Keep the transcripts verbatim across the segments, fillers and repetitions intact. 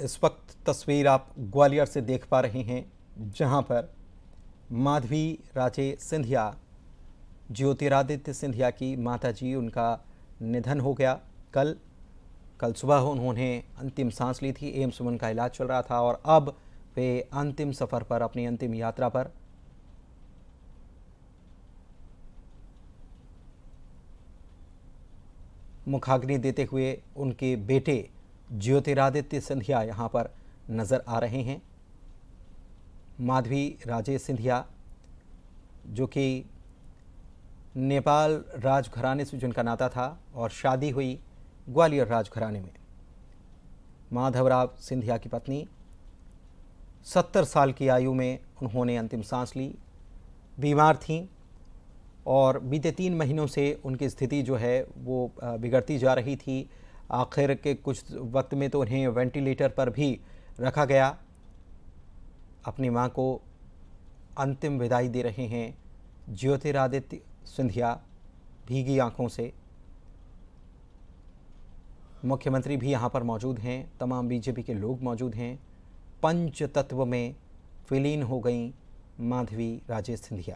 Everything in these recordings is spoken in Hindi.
इस वक्त तस्वीर आप ग्वालियर से देख पा रहे हैं, जहां पर माधवी राजे सिंधिया, ज्योतिरादित्य सिंधिया की माताजी, उनका निधन हो गया। कल कल सुबह उन्होंने अंतिम सांस ली थी। एम्स में उनका इलाज चल रहा था और अब वे अंतिम सफ़र पर, अपनी अंतिम यात्रा पर मुखाग्नि देते हुए उनके बेटे ज्योतिरादित्य सिंधिया यहाँ पर नज़र आ रहे हैं। माधवी राजे सिंधिया, जो कि नेपाल राजघराने से जिनका नाता था और शादी हुई ग्वालियर राजघराने में। माधवराव सिंधिया की पत्नी, सत्तर साल की आयु में उन्होंने अंतिम सांस ली। बीमार थीं और बीते तीन महीनों से उनकी स्थिति जो है वो बिगड़ती जा रही थी। आखिर के कुछ वक्त में तो उन्हें वेंटिलेटर पर भी रखा गया। अपनी मां को अंतिम विदाई दे रहे हैं ज्योतिरादित्य सिंधिया भीगी आंखों से। मुख्यमंत्री भी यहाँ पर मौजूद हैं, तमाम बीजेपी के लोग मौजूद हैं। पंच तत्व में विलीन हो गई माधवी राजे सिंधिया।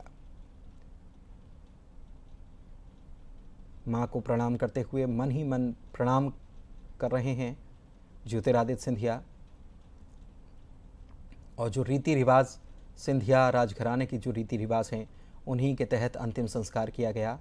मां को प्रणाम करते हुए मन ही मन प्रणाम कर रहे हैं ज्योतिरादित्य सिंधिया। और जो रीति रिवाज सिंधिया राजघराने की जो रीति रिवाज हैं, उन्हीं के तहत अंतिम संस्कार किया गया।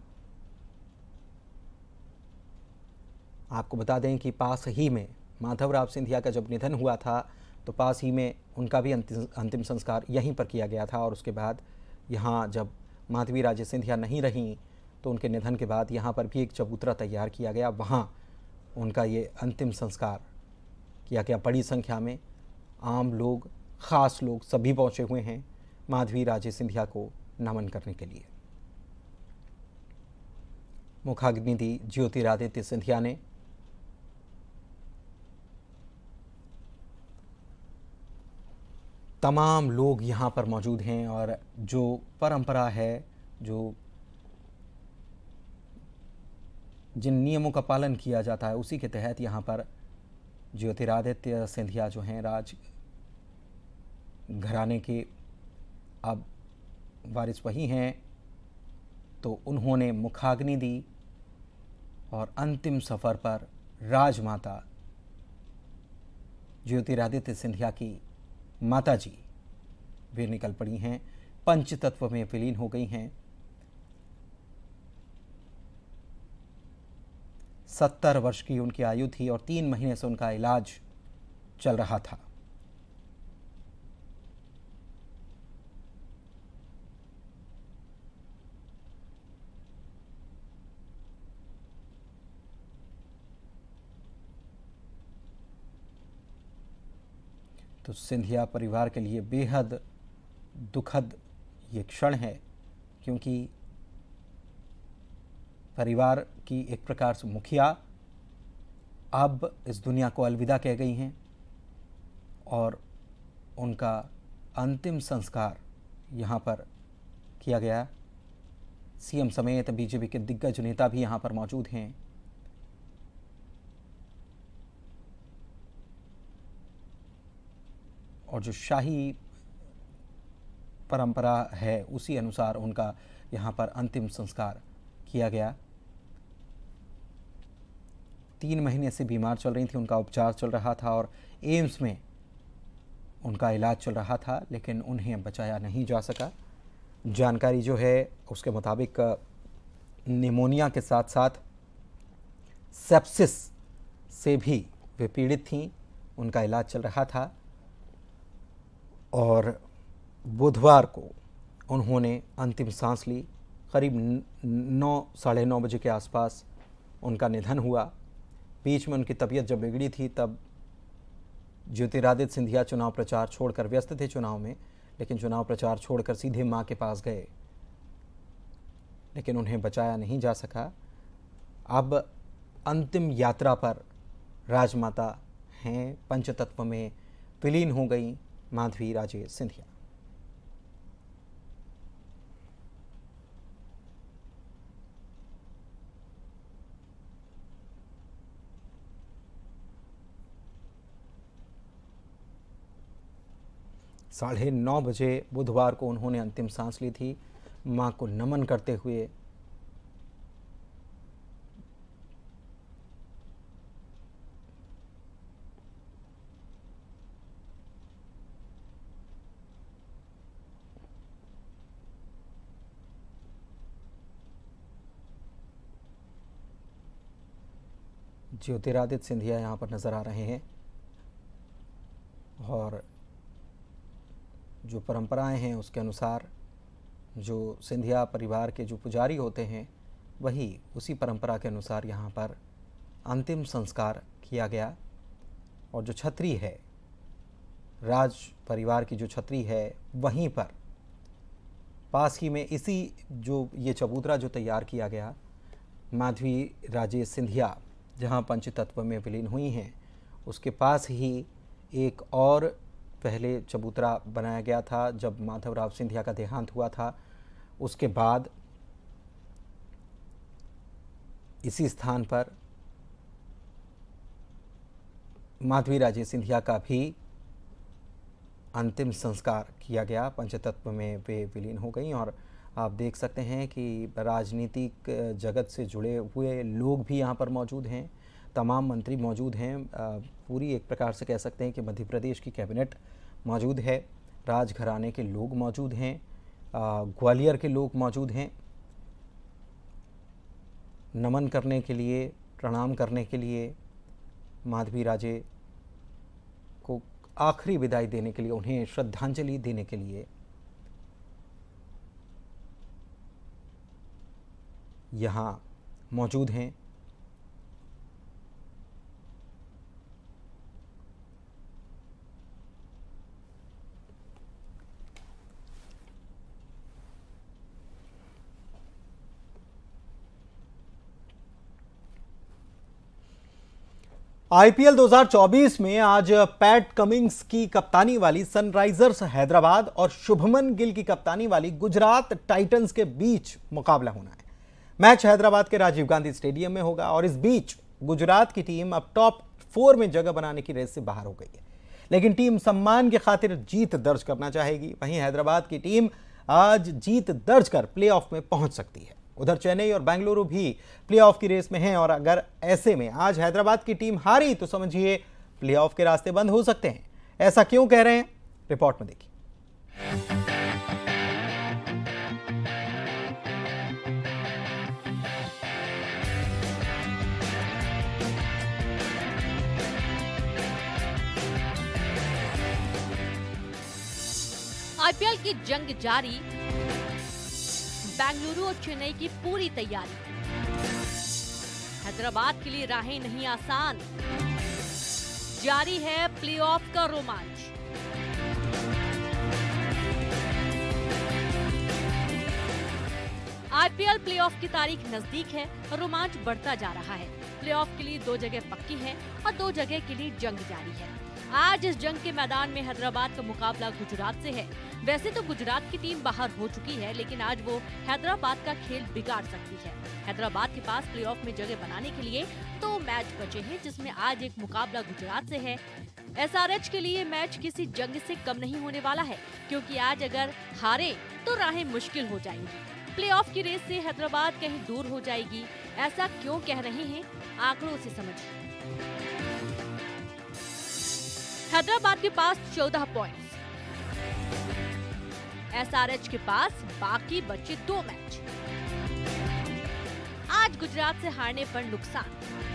आपको बता दें कि पास ही में माधवराव सिंधिया का जब निधन हुआ था तो पास ही में उनका भी अंतिम अंतिम संस्कार यहीं पर किया गया था। और उसके बाद यहाँ जब माधवी राजे सिंधिया नहीं रहीं तो उनके निधन के बाद यहाँ पर भी एक चबूतरा तैयार किया गया, वहाँ उनका ये अंतिम संस्कार किया गया। बड़ी संख्या में आम लोग, ख़ास लोग सभी पहुँचे हुए हैं माधवी राजे सिंधिया को नमन करने के लिए। मुखाग्नि दी ज्योतिरादित्य सिंधिया ने। तमाम लोग यहाँ पर मौजूद हैं और जो परंपरा है, जो जिन नियमों का पालन किया जाता है, उसी के तहत यहाँ पर ज्योतिरादित्य सिंधिया जो हैं राज घराने के अब वारिस वही हैं, तो उन्होंने मुखाग्नि दी और अंतिम सफ़र पर राजमाता ज्योतिरादित्य सिंधिया की माताजी वे निकल पड़ी हैं, पंचतत्व में विलीन हो गई हैं। सत्तर वर्ष की उनकी आयु थी और तीन महीने से उनका इलाज चल रहा था। तो सिंधिया परिवार के लिए बेहद दुखद ये क्षण है, क्योंकि परिवार की एक प्रकार से मुखिया अब इस दुनिया को अलविदा कह गई हैं और उनका अंतिम संस्कार यहाँ पर किया गया। सीएम समेत बीजेपी के दिग्गज नेता भी यहाँ पर मौजूद हैं। और जो शाही परंपरा है उसी अनुसार उनका यहाँ पर अंतिम संस्कार किया गया। तीन महीने से बीमार चल रही थी, उनका उपचार चल रहा था और एम्स में उनका इलाज चल रहा था, लेकिन उन्हें बचाया नहीं जा सका। जानकारी जो है उसके मुताबिक निमोनिया के साथ साथ सेप्सिस से भी वे पीड़ित थीं, उनका इलाज चल रहा था। और बुधवार को उन्होंने अंतिम सांस ली। करीब नौ साढ़े नौ बजे के आसपास उनका निधन हुआ। बीच में उनकी तबीयत जब बिगड़ी थी तब ज्योतिरादित्य सिंधिया चुनाव प्रचार छोड़कर, व्यस्त थे चुनाव में, लेकिन चुनाव प्रचार छोड़कर सीधे मां के पास गए, लेकिन उन्हें बचाया नहीं जा सका। अब अंतिम यात्रा पर राजमाता हैं, पंचतत्व में विलीन हो गई माधवी राजे सिंधिया। साढ़े नौ बजे बुधवार को उन्होंने अंतिम सांस ली थी। मां को नमन करते हुए ज्योतिरादित्य सिंधिया यहाँ पर नज़र आ रहे हैं और जो परंपराएं हैं उसके अनुसार जो सिंधिया परिवार के जो पुजारी होते हैं वही उसी परंपरा के अनुसार यहाँ पर अंतिम संस्कार किया गया। और जो छतरी है, राज परिवार की जो छतरी है, वहीं पर पास ही में इसी जो ये चबूतरा जो तैयार किया गया, माधवी राजे सिंधिया जहाँ पंचतत्व में विलीन हुई हैं, उसके पास ही एक और पहले चबूतरा बनाया गया था। जब माधवराव सिंधिया का देहांत हुआ था, उसके बाद इसी स्थान पर माधवी राजे सिंधिया का भी अंतिम संस्कार किया गया। पंचतत्व में वे विलीन हो गई और आप देख सकते हैं कि राजनीतिक जगत से जुड़े हुए लोग भी यहाँ पर मौजूद हैं, तमाम मंत्री मौजूद हैं। पूरी एक प्रकार से कह सकते हैं कि मध्य प्रदेश की कैबिनेट मौजूद है, राजघराने के लोग मौजूद हैं, ग्वालियर के लोग मौजूद हैं नमन करने के लिए, प्रणाम करने के लिए, माधवी राजे को आखिरी विदाई देने के लिए, उन्हें श्रद्धांजलि देने के लिए यहाँ मौजूद हैं। आईपीएल दो हज़ार चौबीस में आज पैट कमिंग्स की कप्तानी वाली सनराइजर्स हैदराबाद और शुभमन गिल की कप्तानी वाली गुजरात टाइटंस के बीच मुकाबला होना है। मैच हैदराबाद के राजीव गांधी स्टेडियम में होगा और इस बीच गुजरात की टीम अब टॉप फोर में जगह बनाने की रेस से बाहर हो गई है, लेकिन टीम सम्मान की खातिर जीत दर्ज करना चाहेगी। वहीं हैदराबाद की टीम आज जीत दर्ज कर प्लेऑफ में पहुंच सकती है। उधर चेन्नई और बेंगलुरु भी प्लेऑफ की रेस में हैं और अगर ऐसे में आज हैदराबाद की टीम हारी तो समझिए प्लेऑफ के रास्ते बंद हो सकते हैं। ऐसा क्यों कह रहे हैं, रिपोर्ट में देखिए। आईपीएल की जंग जारी, बेंगलुरु और चेन्नई की पूरी तैयारी। हैदराबाद के लिए राहें नहीं आसान, जारी है प्लेऑफ का रोमांच। आईपीएल प्लेऑफ की तारीख नजदीक है, रोमांच बढ़ता जा रहा है। प्लेऑफ के लिए दो जगह पक्की है और दो जगह के लिए जंग जारी है। आज इस जंग के मैदान में हैदराबाद का मुकाबला गुजरात से है। वैसे तो गुजरात की टीम बाहर हो चुकी है, लेकिन आज वो हैदराबाद का खेल बिगाड़ सकती है। हैदराबाद के पास प्लेऑफ में जगह बनाने के लिए दो मैच बचे हैं, जिसमें आज एक मुकाबला गुजरात से है। एसआरएच के लिए मैच किसी जंग से कम नहीं होने वाला है, क्योंकि आज अगर हारे तो राहें मुश्किल हो जाएंगी। प्लेऑफ की रेस से हैदराबाद कहीं दूर हो जाएगी। ऐसा क्यों कह रहे हैं, आंकड़ों से समझिए। हैदराबाद के पास चौदह पॉइंट्स, एसआरएच के पास बाकी बचे दो मैच। आज गुजरात से हारने पर नुकसान।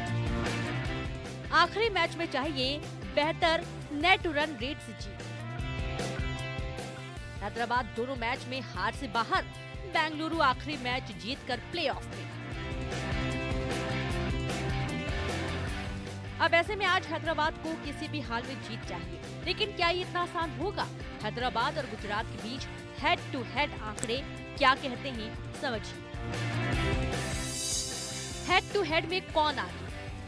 आखिरी मैच में चाहिए बेहतर नेट रन रेट से जीत। हैदराबाद दोनों मैच में हार से बाहर, बेंगलुरु आखिरी मैच जीतकर प्लेऑफ में। अब ऐसे में आज हैदराबाद को किसी भी हाल में जीत चाहिए, लेकिन क्या ये इतना आसान होगा? हैदराबाद और गुजरात के बीच हेड टू हेड आंकड़े क्या कहते हैं, समझिए। हेड टू हेड में कौन आगे?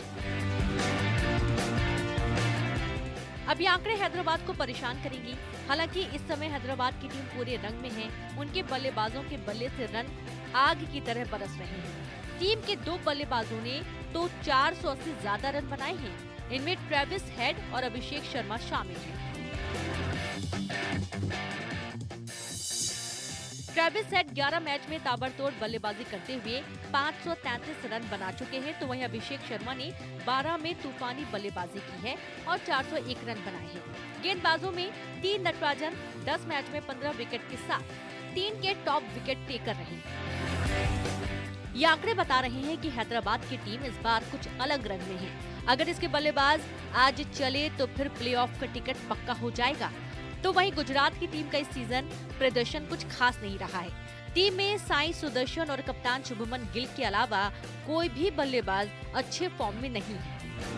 अब ये आंकड़े हैदराबाद को परेशान करेंगी। हालांकि इस समय हैदराबाद की टीम पूरे रंग में है। उनके बल्लेबाजों के बल्ले से रन आग की तरह बरस रहे हैं। टीम के दो बल्लेबाजों ने तो चार सौ अस्सी ज्यादा रन बनाए हैं। इनमें ट्रेविस हेड और अभिषेक शर्मा शामिल हैं। ट्रेविस हेड ग्यारह मैच में ताबड़तोड़ बल्लेबाजी करते हुए पाँच सौ तैंतीस रन बना चुके हैं, तो वहीं अभिषेक शर्मा ने बारह में तूफानी बल्लेबाजी की है और चार सौ एक रन बनाए हैं। गेंदबाजों में तीन नटराजन दस मैच में पंद्रह विकेट के साथ तीन के टॉप विकेट टेकर रहे। ये आंकड़े बता रहे हैं कि हैदराबाद की टीम इस बार कुछ अलग रंग में है। अगर इसके बल्लेबाज आज चले तो फिर प्लेऑफ का टिकट पक्का हो जाएगा। तो वहीं गुजरात की टीम का इस सीजन प्रदर्शन कुछ खास नहीं रहा है। टीम में साई सुदर्शन और कप्तान शुभमन गिल के अलावा कोई भी बल्लेबाज अच्छे फॉर्म में नहीं है।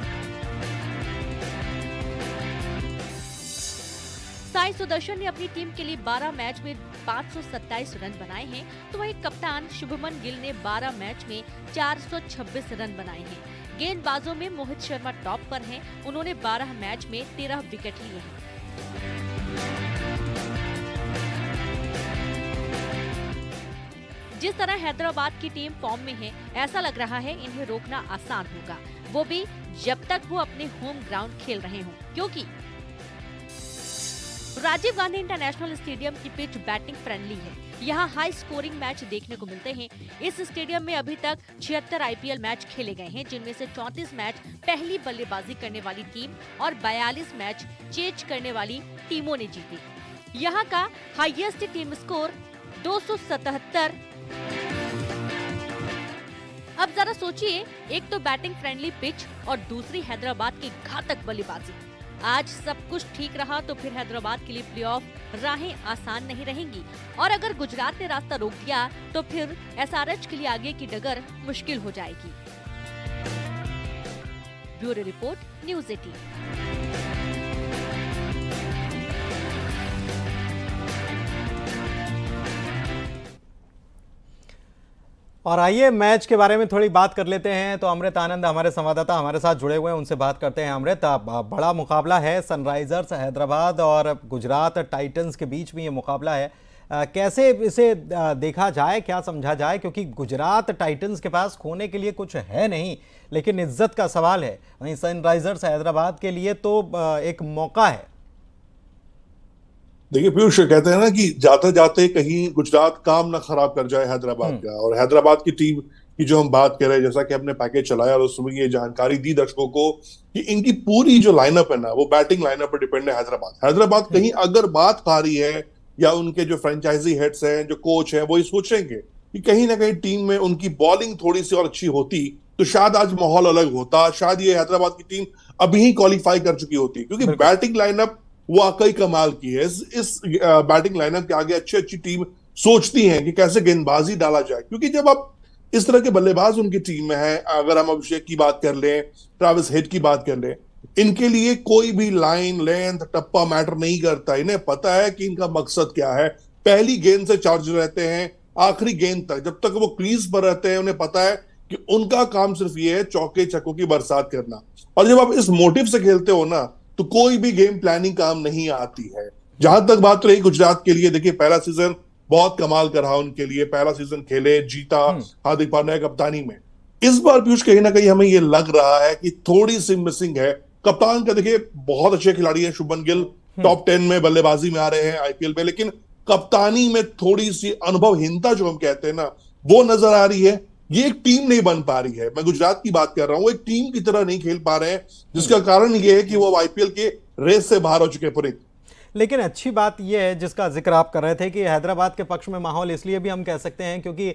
साई सुदर्शन ने अपनी टीम के लिए बारह मैच में पाँच सौ सत्ताईस रन बनाए हैं, तो वहीं कप्तान शुभमन गिल ने बारह मैच में चार सौ छब्बीस रन बनाए हैं। गेंदबाजों में मोहित शर्मा टॉप पर हैं, उन्होंने बारह मैच में तेरह विकेट लिए हैं। जिस तरह हैदराबाद की टीम फॉर्म में है, ऐसा लग रहा है इन्हें रोकना आसान होगा, वो भी जब तक वो अपने होम ग्राउंड खेल रहे हों, क्योंकि राजीव गांधी इंटरनेशनल स्टेडियम की पिच बैटिंग फ्रेंडली है। यहाँ हाई स्कोरिंग मैच देखने को मिलते हैं। इस स्टेडियम में अभी तक छिहत्तर आईपीएल मैच खेले गए हैं, जिनमें से चौंतीस मैच पहली बल्लेबाजी करने वाली टीम और बयालीस मैच चेज करने वाली टीमों ने जीते। यहाँ का हाईएस्ट टीम स्कोर दो सौ सतहत्तर। अब जरा सोचिए, एक तो बैटिंग फ्रेंडली पिच और दूसरी हैदराबाद की घातक बल्लेबाजी। आज सब कुछ ठीक रहा तो फिर हैदराबाद के लिए प्लेऑफ राहें आसान नहीं रहेंगी, और अगर गुजरात ने रास्ता रोक दिया तो फिर एसआरएच के लिए आगे की डगर मुश्किल हो जाएगी। Bureau report, news eighteen. और आइए मैच के बारे में थोड़ी बात कर लेते हैं। तो अमृत आनंद हमारे संवाददाता हमारे साथ जुड़े हुए हैं, उनसे बात करते हैं। अमृत, बड़ा मुकाबला है, सनराइजर्स हैदराबाद और गुजरात टाइटंस के बीच में ये मुकाबला है। कैसे इसे देखा जाए, क्या समझा जाए, क्योंकि गुजरात टाइटंस के पास खोने के लिए कुछ है नहीं, लेकिन इज्जत का सवाल है। वहीं सनराइजर्स हैदराबाद के लिए तो एक मौका है। देखिए पीयूष, कहते हैं ना कि जाते जाते कहीं गुजरात काम ना खराब कर जाए हैदराबाद का। और हैदराबाद की टीम की जो हम बात कर रहे हैं, जैसा कि हमने पैकेज चलाया और उसमें ये जानकारी दी दर्शकों को कि इनकी पूरी जो लाइनअप है ना, वो बैटिंग लाइनअप पर डिपेंड है। हैदराबाद हैदराबाद कहीं अगर बात खा रही है, या उनके जो फ्रेंचाइजी हेड्स हैं, जो कोच हैं, वो ये सोचेंगे कि कहीं ना कहीं टीम में उनकी बॉलिंग थोड़ी सी और अच्छी होती तो शायद आज माहौल अलग होता, शायद ये हैदराबाद की टीम अभी ही क्वालिफाई कर चुकी होती, क्योंकि बैटिंग लाइनअप वाकई कमाल की है। इस, इस बैटिंग लाइनअप के आगे अच्छी अच्छी टीम सोचती हैं कि कैसे गेंदबाजी डाला जाए, क्योंकि जब आप इस तरह के बल्लेबाज उनकी टीम में है, अगर हम अभिषेक की बात कर लें, ट्रेविस हेड की बात कर लें, इनके लिए कोई भी लाइन, लेंथ, टप्पा मैटर नहीं करता। इन्हें पता है कि इनका मकसद क्या है। पहली गेंद से चार्ज रहते हैं आखिरी गेंद तक, जब तक वो क्रीज पर रहते हैं उन्हें पता है कि उनका काम सिर्फ ये है चौके छक्कों की बरसात करना। और जब आप इस मोटिव से खेलते हो ना, तो कोई भी गेम प्लानिंग काम नहीं आती है। जहां तक बात रही गुजरात के लिए, देखिए पहला सीजन बहुत कमाल का रहा उनके लिए। पहला सीजन खेले, जीता हार्दिक पांड्या कप्तानी में। इस बार पीयूष कहीं ना कहीं हमें ये लग रहा है कि थोड़ी सी मिसिंग है। कप्तान का देखिए बहुत अच्छे खिलाड़ी है शुभमन गिल, टॉप टेन में बल्लेबाजी में आ रहे हैं आईपीएल में, लेकिन कप्तानी में थोड़ी सी अनुभवहीनता जो हम कहते हैं ना, वो नजर आ रही है। ये एक टीम नहीं बन पा रही है। मैं गुजरात की बात कर रहा हूं, वो एक टीम की तरह नहीं खेल पा रहे हैं, जिसका कारण ये है कि वो आईपीएल के रेस से बाहर हो चुके हैं पूरे। लेकिन अच्छी बात यह है जिसका जिक्र आप कर रहे थे कि हैदराबाद के पक्ष में माहौल इसलिए भी हम कह सकते हैं क्योंकि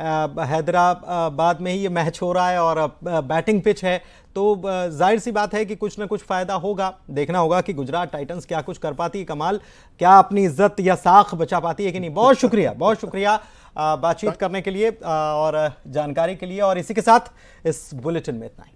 हैदराबाद में ही ये मैच हो रहा है और बैटिंग पिच है, तो जाहिर सी बात है कि कुछ ना कुछ फ़ायदा होगा। देखना होगा कि गुजरात टाइटंस क्या कुछ कर पाती है, कमाल क्या अपनी इज्जत या साख बचा पाती है कि नहीं। बहुत शुक्रिया, बहुत शुक्रिया बातचीत करने के लिए और जानकारी के लिए। और इसी के साथ इस बुलेटिन में इतना ही।